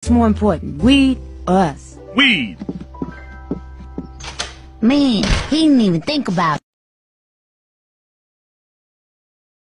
What's more important, weed or us? Weed. Man, he didn't even think about it.